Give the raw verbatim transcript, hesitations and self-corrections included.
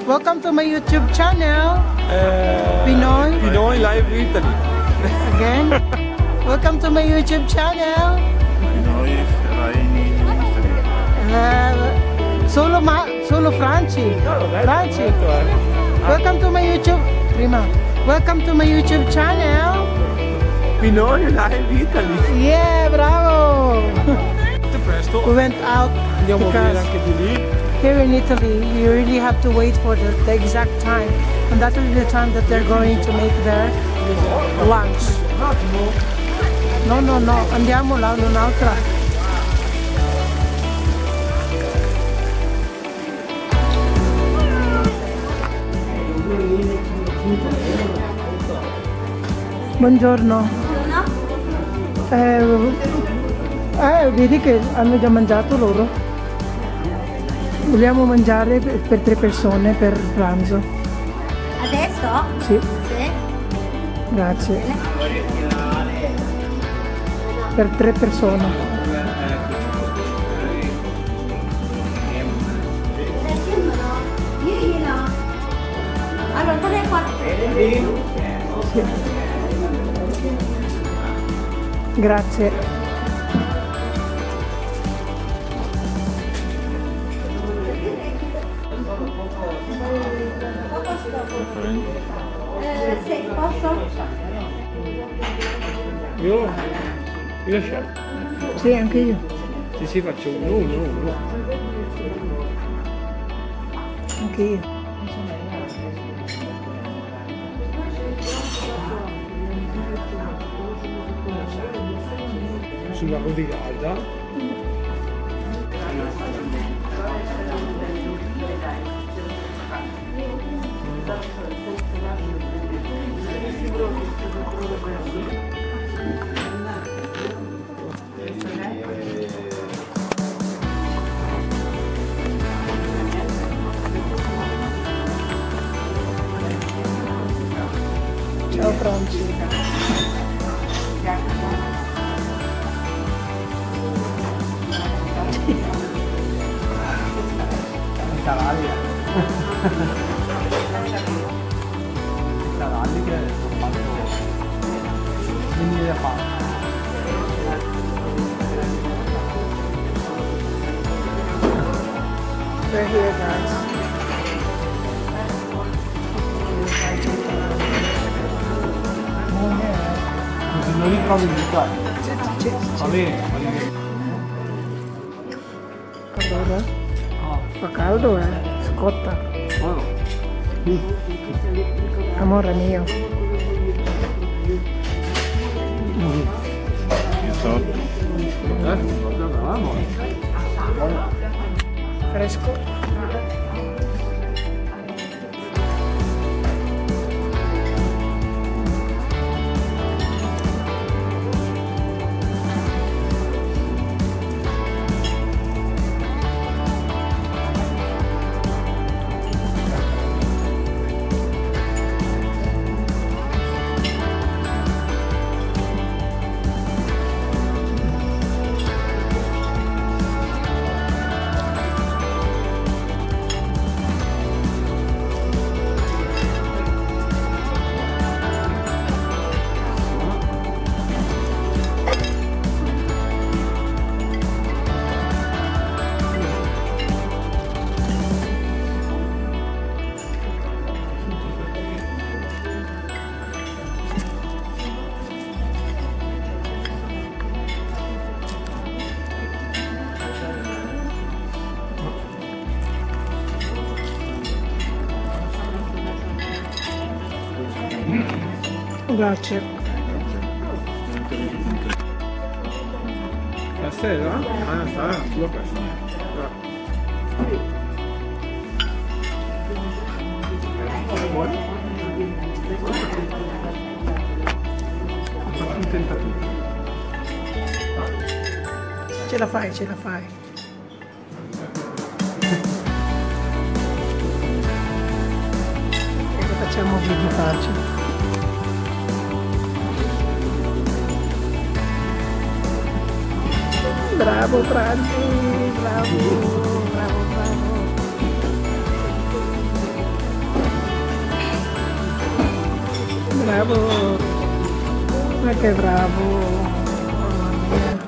Welcome to my YouTube channel. Uh, Pinoy. Pinoy Live Italy. Again. Welcome to my YouTube channel. Pinoy Raini Italy. Uh, solo ma solo Franci. Franci. Welcome to my YouTube. Prima. Welcome to my YouTube channel. Pinoy Live Italy. Yeah, bravo. Presto. We went out Andiamo a vedere because anche di lì. here in Italy you really have to wait for the, the exact time, and that will be the time that they're going to make their lunch. No, no, no, andiamo là un'altra. Buongiorno. Eh, eh, vedi che hanno già mangiato loro. Vogliamo mangiare per, per tre persone per pranzo. Adesso? Sì, Sì. grazie. Per tre persone. Allora, tre e quattro. Sì. Grazie. Eh, sì, posso? Io, io scelgo. Sì, anche io. Sì, sì, faccio uno, uno, uno. Anche io. Sulla codigata. Ciao Franci. Cavalli. Cavalli che ho fatto venire a fare. We're here, guys. Così non li trovi di qua. Va bene, va bene. Allora, Ah, fa caldo, eh? Scotta. buono. Amore mio. Risotto. Eh, guardavamo. Fresco. Grazie. La sera? Ah, sarà sulla questa. Buono? Faccio un tentativo. Ce la fai, ce la fai. E che facciamo video facile. Bravo Franci, bravo, bravo, bravo. bravo. Ma che bravo. Mamma mia.